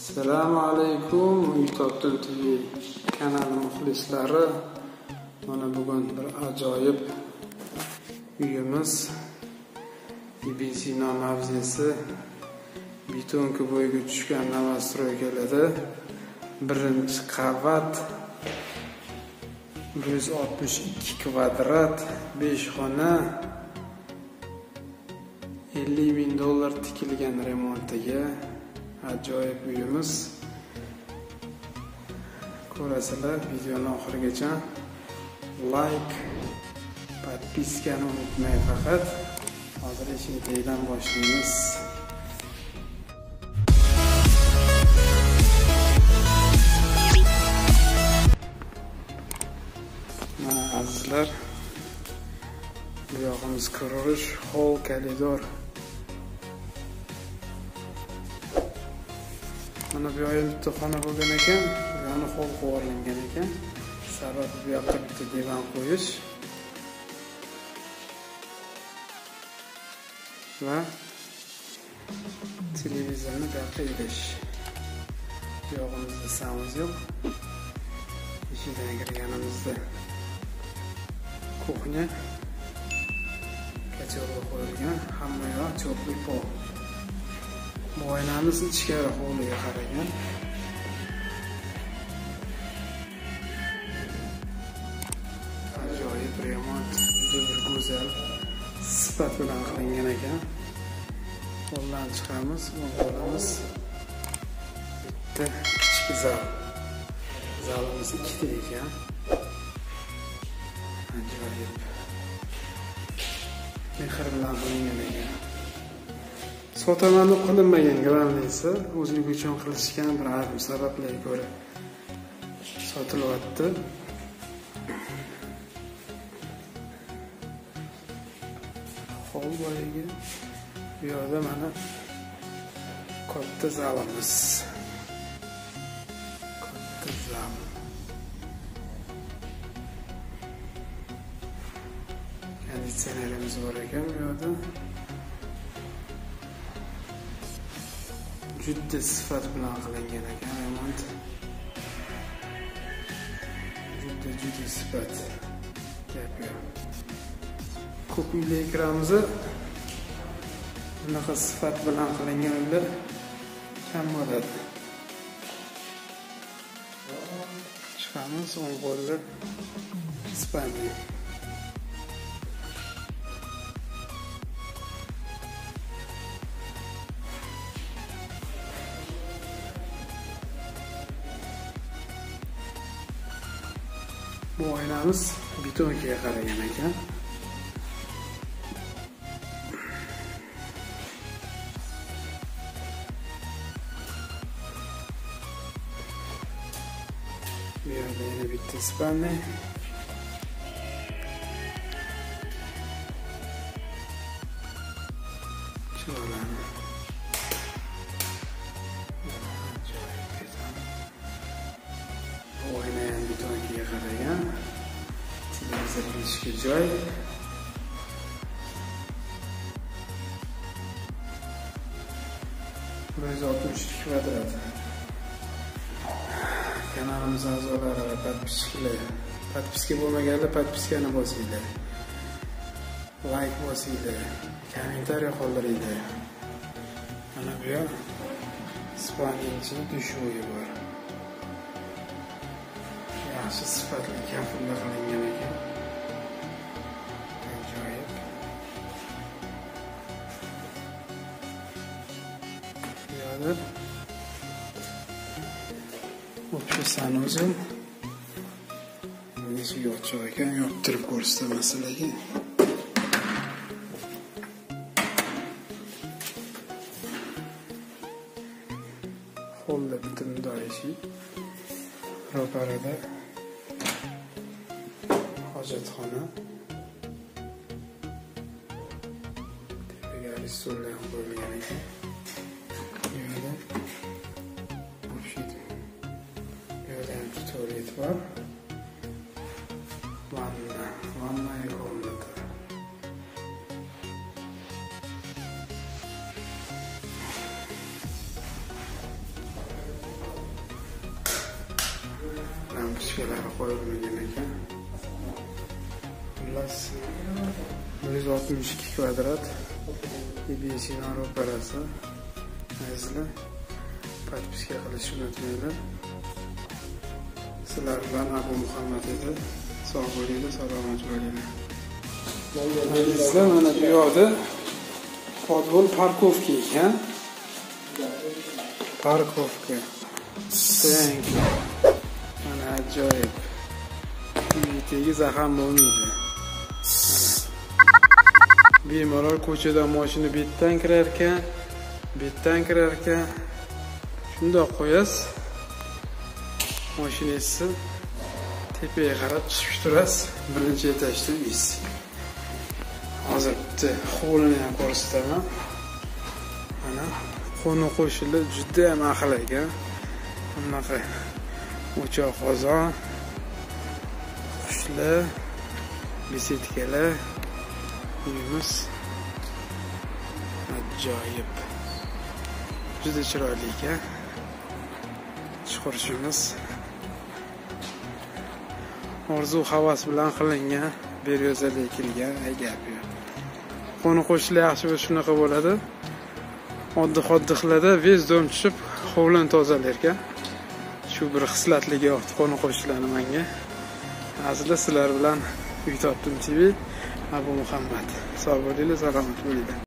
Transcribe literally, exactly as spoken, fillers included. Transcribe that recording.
Assalomu alaykum Uytoptin T V kanali muxlislari. Mana bugun bir ajoyib uyimiz Ibn mavzesi betonka bo'yiga tushgan novostroykalarda birinchi qavat bir yuz oltmish ikki kvadrat besh xona ellik ming dollar tikilgan remontiga ajoyib uyimiz. Ko'rasizlar, videoni oxirigacha like, podpiskani unutmang faqat. Hozir ishimizdan boshlaymiz. Mana azizlar, bu yog'imiz kirish, hol, koridor. Mana bu yoqda bitta xona bo'lgan ekan, yana hol qo'yilgan ekan. Sababi bu yoqqa bitta divan qo'yish va televizorni bu yoqqa ilish. Bu yog'imizda sound yo'q. Eshikdan kirganimizda kuxnya kachelga qo'yilgan, hamma yoq cho'plik pol. Bu oynamiz ichkari hovliga qaragan. Ajoyib remont, juda bir go'zal sifat bilan qilingan ekan. Qo'ldan chiqamiz, o'ng'olamiz. Bitta kichik zal. Zalimiz ikkita ekan. Ajoyib. Mehr bilan qilingan ekan. Sotaman deb qilinmagan, granlisi o'zligi uchun qilishgan bir ayrim sabablarga ko'ra sotilyapti. Hol boyiga bu yerda mana katta zalimiz. Katta zal. Konditsionerimiz bor ekan bu yerda. Juda sifat bilan qilingan ekan remont. Juda juda sifat. Gap yo'q. Ko'p uylar kiramiz. Bunaqa sifat bilan qilingan uylar kam bo'ladi. Chiqamiz o'ng qo'lda spalni. Bu oynamiz betonkaga qaragan ekan. Bu yerda yana bitta spalni. Chiroyli. Oyna ham betonkaga qaragan. Televizor ishga joy. bir yuz oltmish ikki kvadrat. Kanalimiz a'zolari va podpiskalar. Podpiska bo'lmaganlar podpiskani bosinglar. Like bosinglar. Kommentariy qoldiringlar. Mana bu yer spalning dushoyi bor. Yaxshi sifatli kafilda qilingan ekan. Ajoyib. Bu yerda o'sha sanuzil eshik ochiq ekan, yoptirib ko'rsataman sizlarga. Holda bitta mundoq eshik. Ro'parada hojatxona. Tepaga stollar ham qo'yilgan ekan. Bu yerda bu yerda ham tualet bor. Vanna, vanna komnata. propiskalar qo'yilmagan ekan. Xullas bir yuz oltmish ikki kvadrat I B S ro'parasi. Azizlar, propiska qilishni unutmanglar. Sizlar bilan Abu Muhammad edi. Sog' bo'linglar, salomat bo'linglar. Azizlar, mana bu yoqda podvol parkovka ekan. Parkovka. Thank you. Mana ajoyib. Uyidagi zaham bo'lmaydi. Bemalol ko'chadan mashina betdan kirar ekan, betdan kirar ekan. Shundoq qo'yasiz. Mashinangizni tepaga qarab chiqib turasiz. Birinchi etажda uyingiz. Hozir bitta hovlini ham ko'rsataman. Mana qo'ni qo'shnilar juda ham ahil ekan. Bunaqa o'choq qozon, qushlar, besetkalar, uyimiz ajoyib. Juda chiroyli ekan. Chiqarishimiz orzu havas bilan qilingan, beryozali ekilgan, ay gap yo'q. Qo'ni qo'shnilar yaxshi bo'lsa shunaqa bo'ladi. Oddiy-xoddihlarda vezdom tushib, hovlini tozalar ekan. Shu bir xislatligi yo'q qo'ni qo'shnilarni menga. Azizlar, sizlar bilan Uy topdim T V, Abu Muhammad. Sog' bo'linglar, salomat bo'linglar.